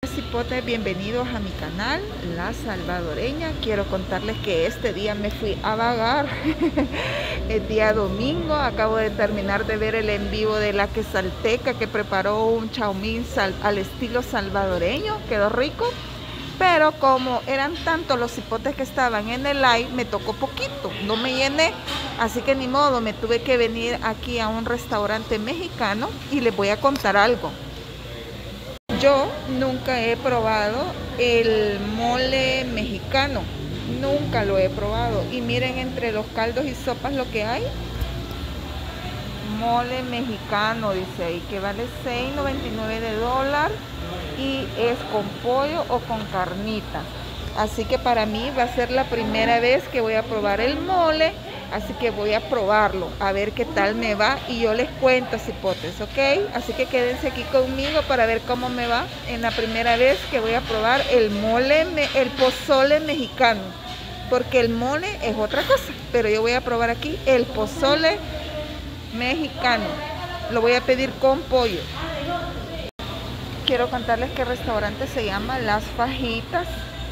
Cipotes, bienvenidos a mi canal La Salvadoreña. Quiero contarles que este día me fui a vagar. El día domingo acabo de terminar de ver el en vivo de la quesalteca que preparó un chaumín al estilo salvadoreño. Quedó rico, pero como eran tantos los cipotes que estaban en el live, me tocó poquito, no me llené, así que ni modo, me tuve que venir aquí a un restaurante mexicano. Y les voy a contar algo. Yo nunca he probado el mole mexicano, nunca lo he probado. Y miren entre los caldos y sopas lo que hay. Mole mexicano, dice ahí, que vale $6.99 de dólar y es con pollo o con carnita. Así que para mí va a ser la primera vez que voy a probar el mole, así que voy a probarlo, a ver qué tal me va y yo les cuento, cipotes, ¿ok? Así que quédense aquí conmigo para ver cómo me va en la primera vez que voy a probar el mole, el pozole mexicano, porque el mole es otra cosa, pero yo voy a probar aquí el pozole mexicano. Lo voy a pedir con pollo. Quiero contarles que el restaurante se llama Las Fajitas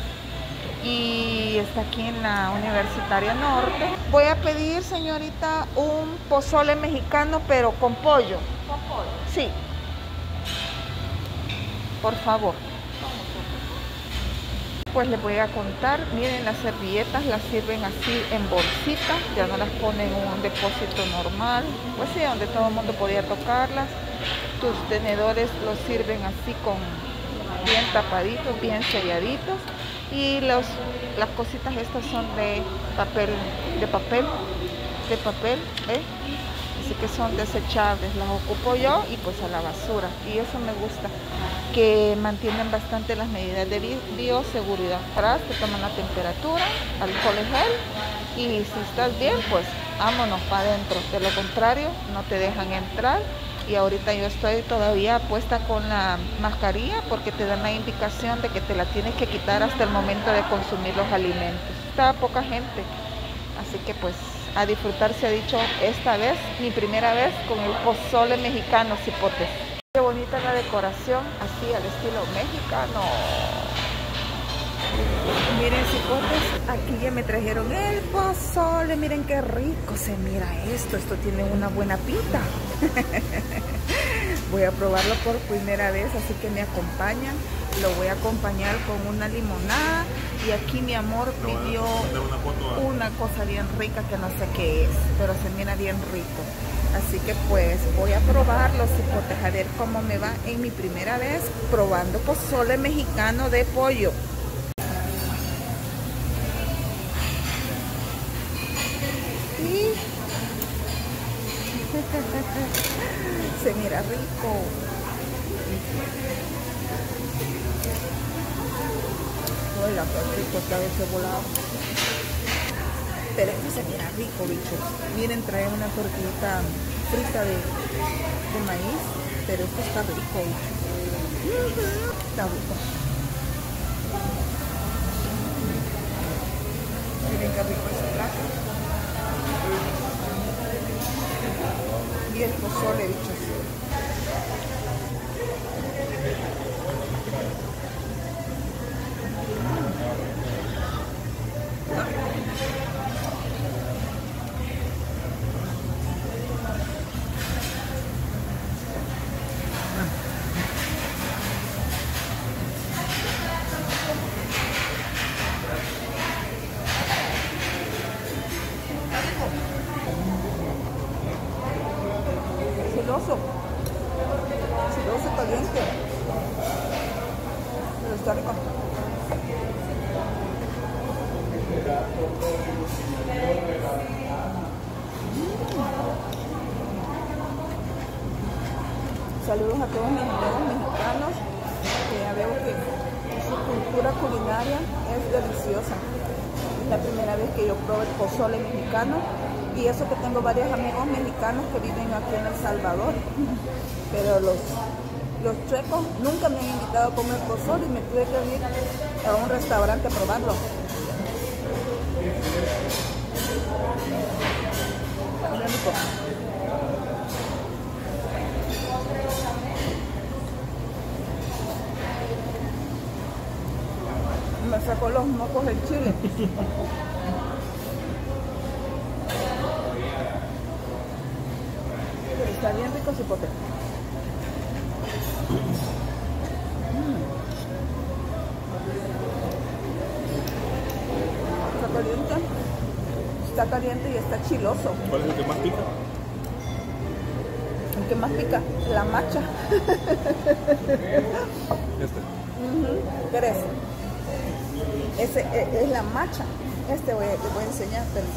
y está aquí en la Universitaria Norte. Voy a pedir, señorita, un pozole mexicano, pero con pollo. ¿Con pollo? Sí. Por favor. Pues les voy a contar, miren, las servilletas las sirven así en bolsita, ya no las ponen en un depósito normal, pues sí, donde todo el mundo podía tocarlas. Tus tenedores los sirven así con bien tapaditos, bien selladitos. Y las cositas estas son de papel, así que son desechables, las ocupo yo y pues a la basura. Y eso me gusta, que mantienen bastante las medidas de bioseguridad. Atrás te toman la temperatura, alcohol gel, y si estás bien, pues vámonos para adentro. De lo contrario, no te dejan entrar. Y ahorita yo estoy todavía puesta con la mascarilla porque te dan la indicación de que te la tienes que quitar hasta el momento de consumir los alimentos. Está poca gente, así que pues a disfrutar, se ha dicho esta vez, mi primera vez con el pozole mexicano, cipotes. Qué bonita la decoración, así al estilo mexicano. Miren, cipotes, aquí ya me trajeron el pozole. Miren qué rico se mira esto. Esto tiene una buena pinta. Voy a probarlo por primera vez, así que me acompañan. Lo voy a acompañar con una limonada. Y aquí mi amor pidió una cosa bien rica que no sé qué es, pero se mira bien rico. Así que pues voy a probarlo, cipotes, a ver cómo me va en mi primera vez probando pozole mexicano de pollo. Se mira rico. Hola, qué rico está ese volado. Pero esto se mira rico, bichos. Miren, trae una tortillita frita de maíz, pero esto está rico, bichos. Está rico. Miren qué rico ese plato. Y el pozole, bichos. Siloso caliente, pero está rico. Saludos a todos mis amigos mexicanos, que ya veo que su cultura culinaria es deliciosa. Es la primera vez que yo probé el pozole mexicano. Y eso que tengo varios amigos mexicanos que viven aquí en El Salvador. Pero los chuecos nunca me han invitado a comer pozole y me tuve que ir a un restaurante a probarlo. Muy rico. me sacó los mocos el chile. Está bien rico cipote. Está caliente y está chiloso. ¿Cuál es el que más pica? El que más pica, la macha. Este. ¿Querés? Ese es la macha. Te voy a enseñar. Pero...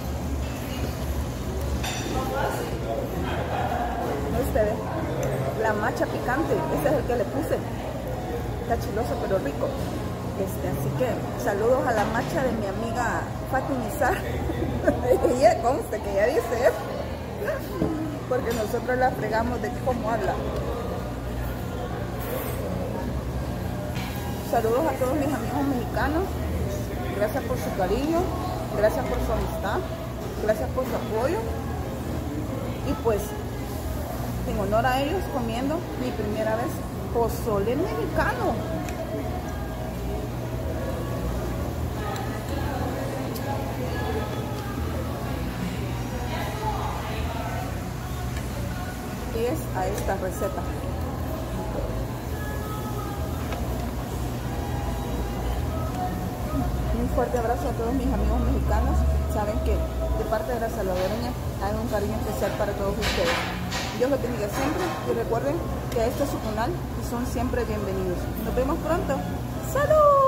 ve, la macha picante. Ese es el que le puse. Está chiloso pero rico. Así que saludos a la macha de mi amiga Fatimizar. Ella conste que ella dice eso, porque nosotros la fregamos de cómo habla. Saludos a todos mis amigos mexicanos. Gracias por su cariño, gracias por su amistad, gracias por su apoyo. Y pues, en honor a ellos, comiendo mi primera vez pozole mexicano. A esta receta. Un fuerte abrazo a todos mis amigos mexicanos. Saben que de parte de la salvadoreña hay un cariño especial para todos ustedes. Dios los bendiga siempre y recuerden que este es su canal y son siempre bienvenidos. Nos vemos pronto. ¡Salud!